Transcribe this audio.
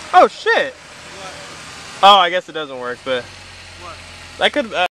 Oh shit! What? Oh, I guess it doesn't work, but What? that could.